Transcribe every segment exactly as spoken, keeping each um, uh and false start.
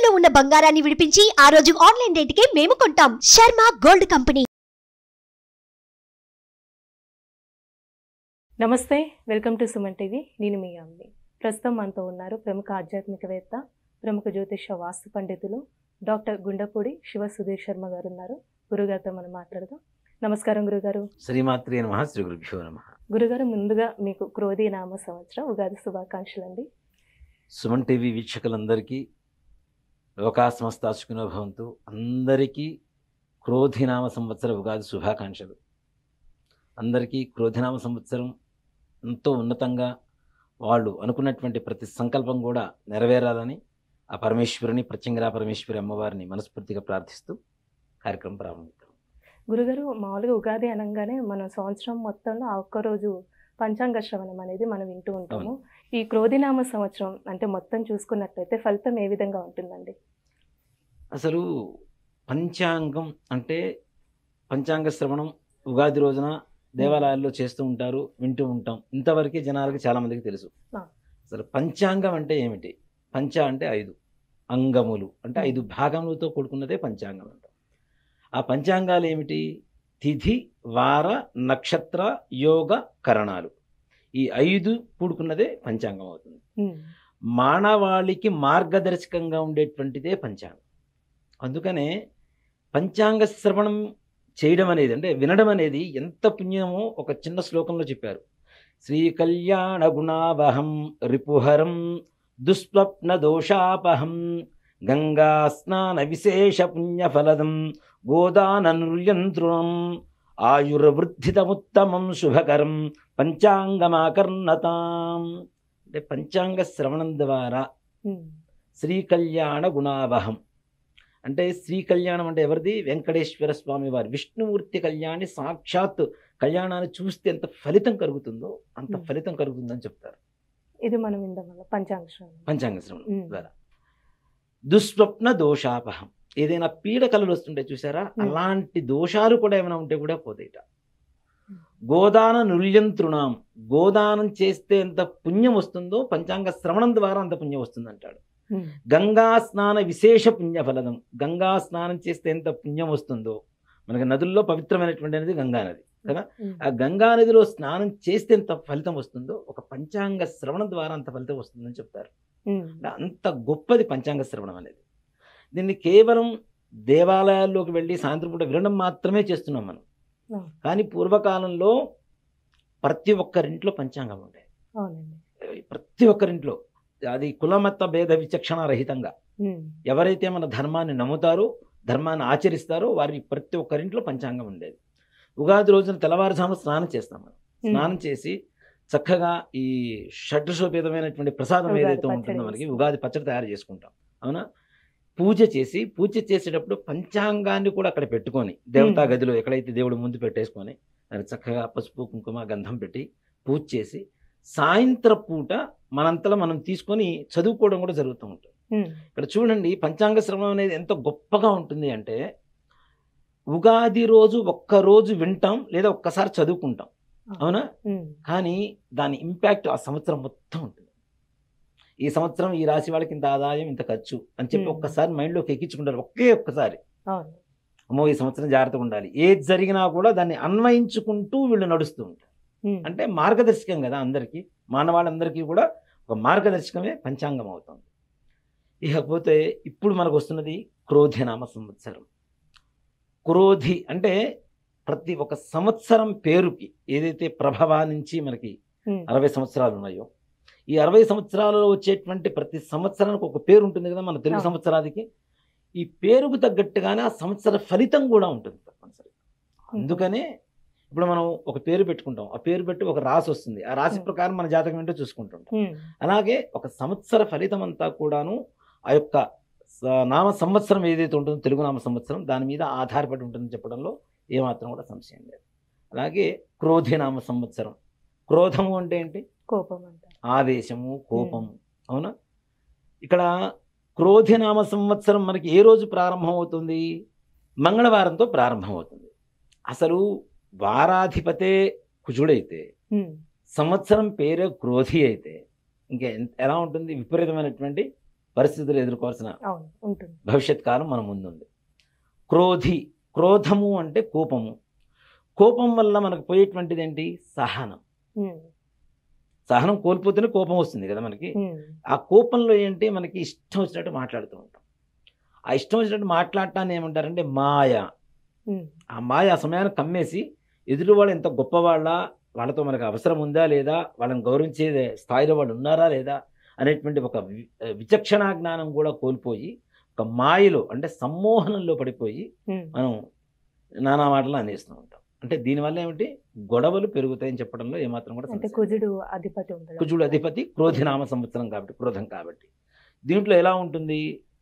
తాకట్టులో ఉన్న బంగారాన్ని విడిపించి ఆ రోజు ఆన్లైన్ రేటుకే మేము కొంటాం. Sharma gold company. నమస్తే, వెల్కమ్ టు సుమన్ టీవీ. నేను మీ అమ్మి. ప్రస్తుతం మనతో ఉన్నారు ప్రముఖ ఆధ్యాత్మికవేత్త, ప్రముఖ జ్యోతిష వాస్తు పండితులు డాక్టర్ గుండపూడి శివ సుధీర్ శర్మ గారు ఉన్నారు. గురుగారితో మనం మాట్లాడదాం. నమస్కారం గురుగారు. శ్రీమాత్రే నమః. శ్రీ గురుభ్యో నమః. గురుగారు, ముందుగా మీకు క్రోధి నామ సంవత్సరం ఉగాది శుభాకాంక్షలు అండి. సుమన్ టీవీ వీక్షకులందరికీ లోకా సమస్తా సుఖినో భవంతు. అందరికీ క్రోధినామ సంవత్సర ఉగాది శుభాకాంక్షలు. అందరికీ క్రోధినామ సంవత్సరం ఎంతో ఉన్నతంగా వాళ్ళు అనుకున్నటువంటి ప్రతి సంకల్పం కూడా నెరవేరాలని ఆ పరమేశ్వరుని, ప్రత్యంగరా పరమేశ్వరి అమ్మవారిని మనస్ఫూర్తిగా ప్రార్థిస్తూ కార్యక్రమం ప్రారంభిద్దాం. గురుగారు, మామూలుగా ఉగాది అనగానే మనం సంవత్సరం మొత్తంలో ఆ ఒక్కరోజు పంచాంగ శ్రవణం అనేది మనం వింటూ ఉంటాము. ఈ క్రోధినామ సంవత్సరం అంటే మొత్తం చూసుకున్నట్లయితే ఫలితం ఏ విధంగా ఉంటుందండి? అసలు పంచాంగం అంటే పంచాంగ శ్రవణం ఉగాది రోజున దేవాలయాల్లో చేస్తూ ఉంటారు, వింటూ ఉంటాం. ఇంతవరకే జనాలకి చాలామందికి తెలుసు. అసలు పంచాంగం అంటే ఏమిటి? పంచ అంటే ఐదు, అంగములు అంటే ఐదు భాగములతో కూడుకున్నదే పంచాంగం అంట. ఆ పంచాంగాలు ఏమిటి? తిథి, వార, నక్షత్ర, యోగ, కరణాలు. ఈ ఐదు కూడుకున్నదే పంచాంగం అవుతుంది. మానవాళికి మార్గదర్శకంగా ఉండేటువంటిదే పంచాంగం. అందుకనే పంచాంగ శ్రవణం చేయడం అనేది, అంటే వినడం అనేది ఎంత పుణ్యమో ఒక చిన్న శ్లోకంలో చెప్పారు. శ్రీ కళ్యాణ గుణావహం రిపుహరం దుస్వప్న దోషాపహం గంగా స్నాన విశేష పుణ్యఫలదం గోదానృయంతృణం ఆయుర్వృద్ధితముత్తమం శుభకరం పంచాంగమాకర్ణతాం. అంటే పంచాంగ శ్రవణం ద్వారా శ్రీ కళ్యాణ గుణావహం అంటే శ్రీ కళ్యాణం అంటే ఎవరిది? వెంకటేశ్వర స్వామి వారి విష్ణుమూర్తి కళ్యాణి. సాక్షాత్ కళ్యాణాన్ని చూస్తే ఎంత ఫలితం కలుగుతుందో అంత ఫలితం కలుగుతుందని చెప్తారు. ఇది మనం వినడం వల్ల పంచాంగ శ్రవణం పంచాంగ శ్రవణం ద్వారా. దుస్వప్న దోషాపహం, ఏదైనా పీడ కలలు వస్తుంటే చూసారా, అలాంటి దోషాలు కూడా ఏమైనా ఉంటే కూడా పోతాయిట. గోదాన నుల్యంతృణాం, గోదానం చేస్తే ఎంత పుణ్యం వస్తుందో పంచాంగ శ్రవణం ద్వారా అంత పుణ్యం వస్తుంది అంటాడు. గంగా స్నాన విశేష పుణ్య ఫలదం, గంగా స్నానం చేస్తే ఎంత పుణ్యం వస్తుందో. మనకి నదుల్లో పవిత్రమైనటువంటి అనేది గంగా నది కదా. ఆ గంగా నదిలో స్నానం చేస్తే ఎంత ఫలితం వస్తుందో ఒక పంచాంగ శ్రవణం ద్వారా అంత ఫలితం వస్తుందని చెప్తారు. అంత గొప్పది పంచాంగ శ్రవణం అనేది. దీన్ని కేవలం దేవాలయాల్లోకి వెళ్ళి సాయంత్రం పూట వినడం మాత్రమే చేస్తున్నాం మనం. కానీ పూర్వకాలంలో ప్రతి ఒక్కరింట్లో పంచాంగం ఉండేది. ప్రతి ఒక్కరింట్లో అది కులమత భేద విచక్షణ రహితంగా ఎవరైతే మన ధర్మాన్ని నమ్ముతారో, ధర్మాన్ని ఆచరిస్తారో వారి ప్రతి ఒక్కరింట్లో పంచాంగం ఉండేది. ఉగాది రోజున తెల్లవారుజామున స్నానం చేస్తాం మనం. స్నానం చేసి చక్కగా ఈ షడ్రసోపేతమైనటువంటి ప్రసాదం ఏదైతే ఉంటుందో మనకి ఉగాది పచ్చడి తయారు చేసుకుంటాం. అవునా? పూజ చేసి, పూజ చేసేటప్పుడు పంచాంగాన్ని కూడా అక్కడ పెట్టుకొని దేవతా గదిలో ఎక్కడైతే దేవుడు ముందు పెట్టేసుకొని దానికి చక్కగా పసుపు కుంకుమ గంధం పెట్టి పూజ చేసి సాయంత్రం పూట మనంతలో మనం తీసుకొని చదువుకోవడం కూడా జరుగుతూ ఉంటుంది. ఇక్కడ చూడండి, పంచాంగ శ్రవణం అనేది ఎంత గొప్పగా ఉంటుంది అంటే ఉగాది రోజు ఒక్కరోజు వింటాం లేదా ఒక్కసారి చదువుకుంటాం, అవునా? కానీ దాని ఇంపాక్ట్ ఆ సంవత్సరం మొత్తం ఉంటుంది. ఈ సంవత్సరం ఈ రాశి వాళ్ళకి ఇంత ఆదాయం, ఇంత ఖర్చు అని చెప్పి ఒక్కసారి మైండ్లోకి ఎక్కించుకుంటారు. ఒకే ఒక్కసారి అమ్మో ఈ సంవత్సరం జాగ్రత్తగా ఉండాలి. ఏది జరిగినా కూడా దాన్ని అన్వయించుకుంటూ వీళ్ళు నడుస్తూ ఉంటారు. అంటే మార్గదర్శకం కదా అందరికీ, మానవాళ్ళందరికీ కూడా ఒక మార్గదర్శకమే పంచాంగం అవుతుంది. ఇకపోతే ఇప్పుడు మనకు వస్తున్నది క్రోధినామ సంవత్సరం. క్రోధి అంటే ప్రతి ఒక్క సంవత్సరం పేరుకి ఏదైతే ప్రభావా నుంచి మనకి అరవై సంవత్సరాలు ఉన్నాయో, ఈ అరవై సంవత్సరాలలో వచ్చేటువంటి ప్రతి సంవత్సరానికి ఒక పేరు ఉంటుంది కదా మన తెలుగు సంవత్సరానికి. ఈ పేరుకు తగ్గట్టుగానే ఆ సంవత్సర ఫలితం కూడా ఉంటుంది తప్పనిసరి. అందుకనే ఇప్పుడు మనం ఒక పేరు పెట్టుకుంటాం, ఆ పేరు పెట్టి ఒక రాశి వస్తుంది, ఆ రాశి ప్రకారం మన జాతకం ఏంటో చూసుకుంటుంటాం. అలాగే ఒక సంవత్సర ఫలితం అంతా కూడాను ఆ యొక్క నామ సంవత్సరం ఏదైతే ఉంటుందో తెలుగు నామ సంవత్సరం దాని మీద ఆధారపడి ఉంటుందని చెప్పడంలో ఏమాత్రం కూడా సంశయం లేదు. అలాగే క్రోధినామ సంవత్సరం. క్రోధము అంటే ఏంటి? కోపం అంటే ఆవేశము, కోపము. అవునా? ఇక్కడ క్రోధినామ సంవత్సరం మనకి ఏ రోజు ప్రారంభం అవుతుంది? మంగళవారంతో ప్రారంభం అవుతుంది. అసలు వారాధిపతే కుజుడైతే సంవత్సరం పేరే క్రోధి అయితే ఇంకా ఎలా ఉంటుంది? విపరీతమైనటువంటి పరిస్థితులు ఎదుర్కోవాల్సిన అవును ఉంటుంది. భవిష్యత్ కాలం మన ముందుంది. క్రోధి, క్రోధము అంటే కోపము. కోపం వల్ల మనకు పోయేటువంటిది ఏంటి? సహనం. ఉమ్, సహనం కోల్పోతేనే కోపం వస్తుంది కదా మనకి. ఉమ్, ఆ కోపంలో ఏంటి, మనకి ఇష్టం వచ్చినట్టు మాట్లాడుతూ ఉంటాం. ఆ ఇష్టం వచ్చినట్టు మాట్లాడటాన్ని ఏమంటారంటే మాయ. ఉమ్, ఆ మాయ ఆ సమయాన్ని కమ్మేసి ఎదురు వాళ్ళు ఎంత గొప్పవాళ్ళ, వాళ్ళతో మనకు అవసరం ఉందా లేదా, వాళ్ళని గౌరవించే స్థాయిలో వాళ్ళు ఉన్నారా లేదా అనేటువంటి ఒక వి- విచక్షణా జ్ఞానం కూడా కోల్పోయి ఒక మాయలో అంటే సమ్మోహనంలో పడిపోయి ఉమ్, మనం నానా మాటలు అనేస్తూ ఉంటాం. అంటే దీనివల్ల ఏమిటి, గొడవలు పెరుగుతాయని చెప్పడంలో ఏమాత్రం కూడా అంటే సమస్య లేదు. కుజుడు అధిపతి ఉంటుంది. కుజుడు అధిపతి, క్రోధినామ సంవత్సరం కాబట్టి, క్రోధం కాబట్టి. దీంట్లో ఎలా ఉంటుంది,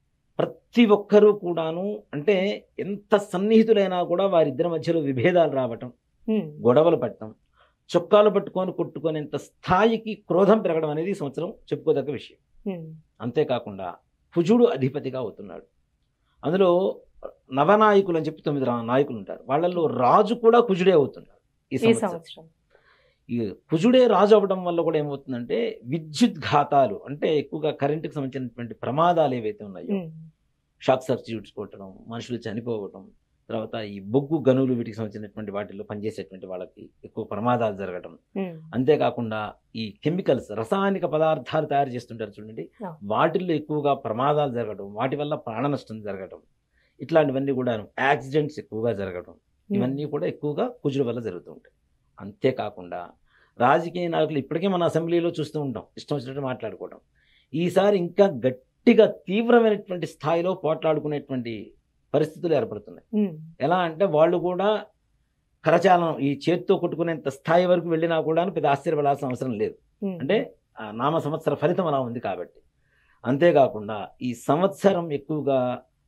ప్రతి ఒక్కరూ కూడాను అంటే ఎంత సన్నిహితులైనా కూడా వారిద్దరి మధ్యలో విభేదాలు రావటం, ఉమ్, గొడవలు పట్టడం, చొక్కాలు పట్టుకొని కొట్టుకునేంత స్థాయికి క్రోధం పెరగడం అనేది ఈ సంవత్సరం చెప్పుకోదగ్గ విషయం. ఉమ్, అంతేకాకుండా కుజుడు అధిపతిగా అవుతున్నాడు. అందులో నవనాయకులు అని చెప్పి తొమ్మిది రా- నాయకులు ఉంటారు. వాళ్ళల్లో రాజు కూడా కుజుడే అవుతున్నాడు ఈ ఈ సంవత్సరం. సంవత్సరం. ఈ కుజుడే రాజు అవ్వడం వల్ల కూడా ఏమవుతుందంటే విద్యుత్ ఘాతాలు అంటే ఎక్కువగా కరెంటుకి సంబంధించినటువంటి ప్రమాదాలు ఏవైతే ఉన్నాయో, ఉమ్, షాక్ సర్క్యూట్స్ కొట్టడం, మనుషులు చనిపోవడం, తర్వాత ఈ బొగ్గు గనులు వీటికి సంబంధించినటువంటి వాటిల్లో పనిచేసేటువంటి వాళ్ళకి ఎక్కువ ప్రమాదాలు జరగడం, ఉమ్, అంతేకాకుండా ఈ కెమికల్స్ రసాయనిక పదార్థాలు తయారు చేస్తుంటారు చూడండి, ఆ. వాటిల్లో ఎక్కువగా ప్రమాదాలు జరగడం, వాటి వల్ల ప్రాణ నష్టం జరగడం, ఇట్లాంటివన్నీ కూడా యాక్సిడెంట్స్ ఎక్కువగా జరగడం, ఇవన్నీ కూడా ఎక్కువగా కుజుల వల్ల జరుగుతూ ఉంటాయి. అంతేకాకుండా రాజకీయ నాయకులు ఇప్పటికే మన అసెంబ్లీలో చూస్తూ ఉంటాం ఇష్టం వచ్చినట్టు మాట్లాడుకోవడం. ఈసారి ఇంకా గట్టిగా తీవ్రమైనటువంటి స్థాయిలో పోట్లాడుకునేటువంటి పరిస్థితులు ఏర్పడుతున్నాయి. ఉమ్, ఎలా అంటే వాళ్ళు కూడా కరచాలనం ఈ చేతితో కొట్టుకునేంత స్థాయి వరకు వెళ్ళినా కూడా పెద్ద ఆశ్చర్యపడాల్సిన అవసరం లేదు. ఉమ్, అంటే ఆ నామ సంవత్సర ఫలితం అలా ఉంది కాబట్టి. అంతేకాకుండా ఈ సంవత్సరం ఎక్కువగా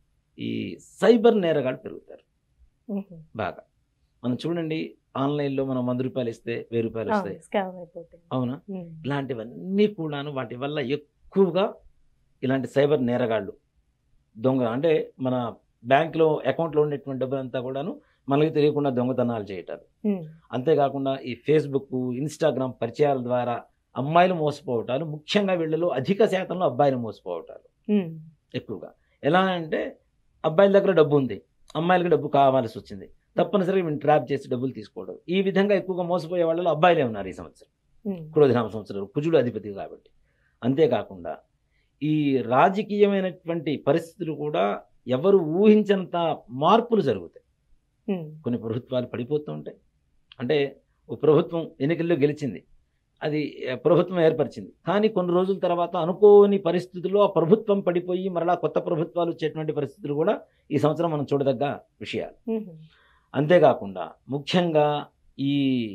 ఈ సైబర్ నేరగాళ్ళు పెరుగుతారు ఉమ్, బాగా. మనం చూడండి, ఆన్లైన్లో మనం వంద రూపాయలు ఇస్తే వెయ్యి రూపాయలు అవును, వస్తాయి, స్కామ్ అయిపోతుంది. అవునా? ఉమ్, ఇలాంటివన్నీ కూడాను వాటి వల్ల ఎక్కువగా ఇలాంటి సైబర్ నేరగాళ్ళు దొంగ అంటే మన బ్యాంక్లో అకౌంట్లో ఉండేటువంటి డబ్బులంతా కూడాను మనకి తెలియకుండా దొంగతనాలు చేయటాలు. ఉమ్, అంతేకాకుండా ఈ ఫేస్బుక్, ఇన్స్టాగ్రామ్ పరిచయాల ద్వారా అమ్మాయిలు మోసపోవటాలు, ముఖ్యంగా వీళ్ళలో అధిక శాతంలో అబ్బాయిలు మోసపోవటాలు ఉమ్, ఎక్కువగా. ఎలా అంటే అబ్బాయిల దగ్గర డబ్బు ఉంది, అమ్మాయిలకి డబ్బు కావాల్సి వచ్చింది, తప్పనిసరిగా వీళ్ళని ట్రాప్ చేసి డబ్బులు తీసుకోవడం. ఈ విధంగా ఎక్కువగా మోసపోయే వాళ్ళలో అబ్బాయిలే ఉన్నారు ఈ సంవత్సరం, ఉమ్, క్రోధినామ సంవత్సరం, కుజుడు అధిపతి కాబట్టి. అంతేకాకుండా ఈ రాజకీయమైనటువంటి పరిస్థితులు కూడా ఎవరు ఊహించనంత మార్పులు జరుగుతాయి. ఉమ్, కొన్ని ప్రభుత్వాలు పడిపోతూ ఉంటాయి. అంటే ఓ ప్రభుత్వం ఎన్నికల్లో గెలిచింది, అది ఆ, ప్రభుత్వం ఏర్పరిచింది, కానీ కొన్ని రోజుల తర్వాత అనుకోని పరిస్థితుల్లో ఆ ప్రభుత్వం పడిపోయి మరలా కొత్త ప్రభుత్వాలు వచ్చేటువంటి పరిస్థితులు కూడా ఈ సంవత్సరం మనం చూడదగ్గ విషయాలు. ఉమ్, అంతేకాకుండా ముఖ్యంగా ఈ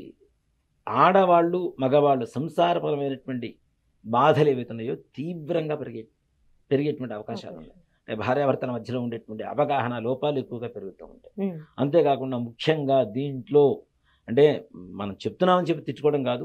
ఆడవాళ్ళు మగవాళ్ళు సంసారపరమైనటువంటి బాధలు ఏవైతే ఉన్నాయో తీవ్రంగా పెరిగే పెరిగేటువంటి అవకాశాలు ఉన్నాయి. అంటే భార్యాభర్తల మధ్యలో ఉండేటువంటి అవగాహన లోపాలు ఎక్కువగా పెరుగుతూ ఉంటాయి. ఉమ్, అంతేకాకుండా ముఖ్యంగా దీంట్లో అంటే మనం చెప్తున్నామని చెప్పి తెచ్చుకోవడం కాదు,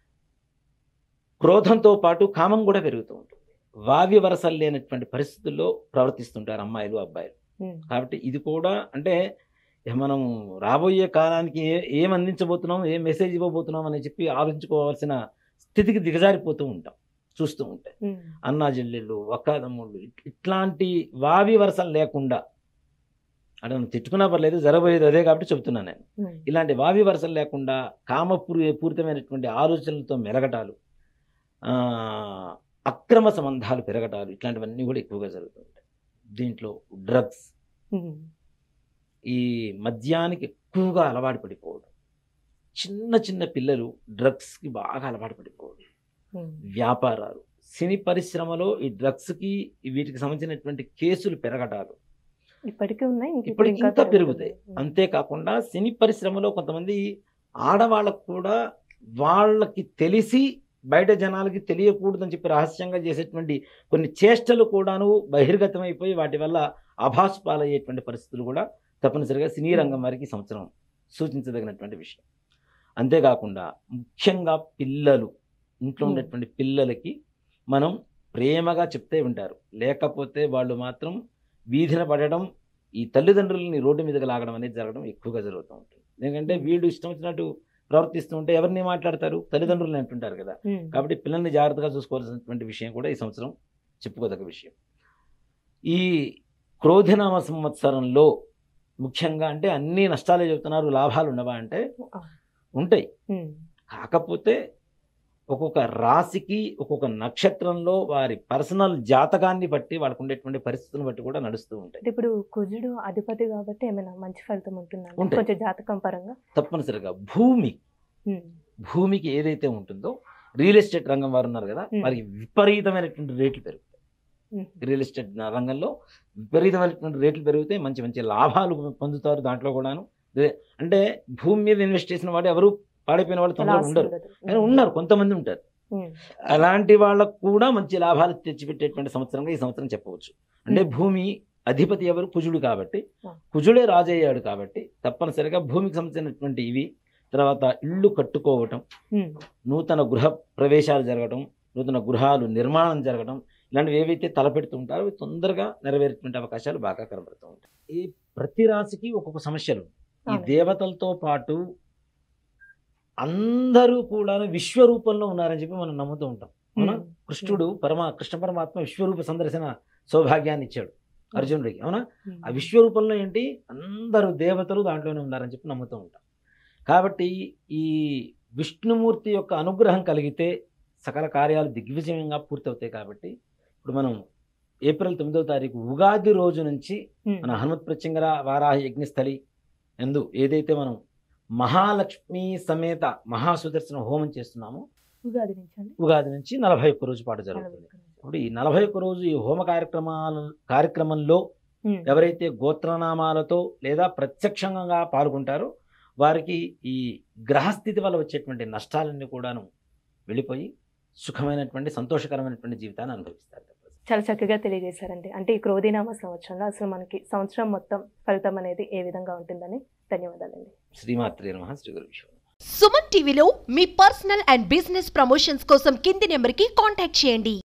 క్రోధంతో పాటు కామం కూడా పెరుగుతూ ఉంటుంది. వావి వరసలు లేనటువంటి పరిస్థితుల్లో ప్రవర్తిస్తుంటారు అమ్మాయిలు అబ్బాయిలు. ఉమ్, కాబట్టి ఇది కూడా అంటే మనం రాబోయే కాలానికి ఏ ఏం అందించబోతున్నాం, ఏ మెసేజ్ ఇవ్వబోతున్నాం అని చెప్పి ఆలోచించుకోవాల్సిన స్థితికి దిగజారిపోతూ ఉంటాం చూస్తూ ఉంటే. ఉమ్, అన్నా చెల్లెళ్ళు, అక్కాదమ్ముళ్ళు ఇట్లాంటి వావి వరసలు లేకుండా, అంటే మనం తిట్టుకున్నా పర్లేదు, జరగబోయేది అదే కాబట్టి చెప్తున్నాను నేను. ఉమ్, ఇలాంటి వావి వరసలు లేకుండా కామపూరి పూరితమైనటువంటి ఆలోచనలతో మెలగటాలు, ఆ, అక్రమ సంబంధాలు పెరగటాలు, ఇట్లాంటివన్నీ కూడా ఎక్కువగా జరుగుతూ ఉంటాయి. దీంట్లో డ్రగ్స్, ఉమ్, ఈ మద్యానికి ఎక్కువగా అలవాటు పడిపోవడం, చిన్న చిన్న పిల్లలు డ్రగ్స్కి బాగా అలవాటు పడిపోవడం, ఉమ్, వ్యాపారాలు, సినీ పరిశ్రమలో ఈ డ్రగ్స్కి వీటికి సంబంధించినటువంటి కేసులు పెరగటాలు ఇప్పటికీ ఉన్నాయి, ఇంక ఇప్పుడు ఇప్పటికి ఇంకా ఇంకా పెరుగుతాయి. పెరుగుతున్నాయి. అంతేకాకుండా సినీ పరిశ్రమలో కొంతమంది ఆడవాళ్ళకు కూడా వాళ్ళకి తెలిసి బయట జనాలకి తెలియకూడదని చెప్పి రహస్యంగా చేసేటువంటి కొన్ని చేష్టలు కూడాను బహిర్గతమైపోయి వాటి వల్ల అభాసు పాలయ్యేటువంటి పరిస్థితులు కూడా తప్పనిసరిగా సినీ రంగం వారికి ఈ సంవత్సరం సూచించదగినటువంటి విషయం. అంతేకాకుండా ముఖ్యంగా పిల్లలు, ఇంట్లో ఉండేటువంటి పిల్లలకి మనం ప్రేమగా చెప్తే వింటారు, లేకపోతే వాళ్ళు మాత్రం వీధిన పడడం, ఈ తల్లిదండ్రులని రోడ్డు మీదకి లాగడం అనేది జరగడం ఎక్కువగా జరుగుతూ ఉంటుంది. ఎందుకంటే వీళ్ళు ఇష్టం వచ్చినట్టు ప్రవర్తిస్తూ ఉంటే ఎవరిని మాట్లాడతారు, తల్లిదండ్రులని అంటుంటారు కదా. ఉమ్, కాబట్టి పిల్లల్ని జాగ్రత్తగా చూసుకోవాల్సినటువంటి విషయం కూడా ఈ సంవత్సరం చెప్పుకోదగ్గ విషయం. ఈ క్రోధినామ సంవత్సరంలో ముఖ్యంగా అంటే అన్ని నష్టాలే చెబుతున్నారు, లాభాలు ఉండవా అంటే ఉంటాయి. కాకపోతే ఒక్కొక్క రాశికి ఒక్కొక్క నక్షత్రంలో వారి పర్సనల్ జాతకాన్ని బట్టి వాళ్ళకు ఉండేటువంటి పరిస్థితులను బట్టి కూడా నడుస్తూ ఉంటాయి. ఇప్పుడు కుజుడు అధిపతి కాబట్టి ఏమైనా మంచి ఫలితం ఉంటుందా ఉంటాయి. కొంచెం జాతకం పరంగా? తప్పనిసరిగా భూమి భూమికి ఏదైతే ఉంటుందో, రియల్ ఎస్టేట్ రంగం వారు ఉన్నారు కదా, వారికి విపరీతమైనటువంటి రేట్లు పెరుగుతాయి. రియల్ ఎస్టేట్ రంగంలో విపరీతమైనటువంటి రేట్లు పెరిగితే మంచి మంచి లాభాలు పొందుతారు. దాంట్లో కూడాను అంటే భూమి మీద ఇన్వెస్ట్ చేసిన వాడు ఎవరు పాడైపోయిన వాళ్ళు తొందరగా ఉండరు, కానీ ఉన్నారు, కొంతమంది ఉంటారు. అలాంటి వాళ్ళకు కూడా మంచి లాభాలు తెచ్చిపెట్టేటువంటి సంవత్సరంగా ఈ సంవత్సరం చెప్పవచ్చు. అంటే భూమి అధిపతి ఎవరు? కుజుడు కాబట్టి, కుజుడే రాజు అయ్యాడు కాబట్టి తప్పనిసరిగా భూమికి సంబంధించినటువంటి ఇవి, తర్వాత ఇళ్ళు కట్టుకోవటం, నూతన గృహ ప్రవేశాలు జరగడం, నూతన గృహాలు నిర్మాణం జరగడం, ఇలాంటివి ఏవైతే తలపెడుతూ ఉంటారో అవి తొందరగా నెరవేరేటువంటి అవకాశాలు బాగా కనబడుతూ ఉంటాయి. ఈ ప్రతి రాశికి ఒక్కొక్క సమస్యలు. ఈ దేవతలతో పాటు అందరూ కూడా విశ్వరూపంలో ఉన్నారని చెప్పి మనం నమ్ముతూ ఉంటాం. అవునా? కృష్ణుడు పరమా కృష్ణ పరమాత్మ విశ్వరూప సందర్శన సౌభాగ్యాన్ని ఇచ్చాడు అర్జునుడికి. అవునా? ఆ విశ్వరూపంలో ఏంటి, అందరూ దేవతలు దాంట్లోనే ఉన్నారని చెప్పి నమ్ముతూ ఉంటాం. కాబట్టి ఈ విష్ణుమూర్తి యొక్క అనుగ్రహం కలిగితే సకల కార్యాలు దిగ్విజయంగా పూర్తవుతాయి. కాబట్టి ఇప్పుడు మనం ఏప్రిల్ తొమ్మిదవ తారీఖు ఉగాది రోజు నుంచి మన హనుమత్ ప్రత్యంగర వారాహ యజ్ఞస్థలి ఎందు ఏదైతే మనం మహాలక్ష్మి సమేత మహాసుదర్శన హోమం చేస్తున్నామో ఉగాది నుంచి ఉగాది నుంచి నలభై ఒక్క రోజు పాటు జరుగుతుంది. ఇప్పుడు ఈ నలభై ఒక్క రోజు ఈ హోమ కార్యక్రమాల కార్యక్రమంలో ఎవరైతే గోత్రనామాలతో లేదా ప్రత్యక్షంగా పాల్గొంటారో వారికి ఈ గ్రహస్థితి వల్ల వచ్చేటువంటి నష్టాలన్నీ కూడాను వెళ్ళిపోయి సుఖమైనటువంటి సంతోషకరమైనటువంటి జీవితాన్ని అనుభవిస్తారు. చాలా చక్కగా తెలియజేశారండి. అంటే ఈ క్రోధినామ సంవత్సరంలో అసలు మనకి సంవత్సరం మొత్తం ఫలితం అనేది ఏ విధంగా ఉంటుందని. ధన్యవాదాలండి. శ్రీమాత్రే నమః. శ్రీ గురు విష్ణు. సుమన్ టీవీలో మీ పర్సనల్ అండ్ బిజినెస్ ప్రమోషన్స్ కోసం కింది నెంబర్కి కాంటాక్ట్ చేయండి.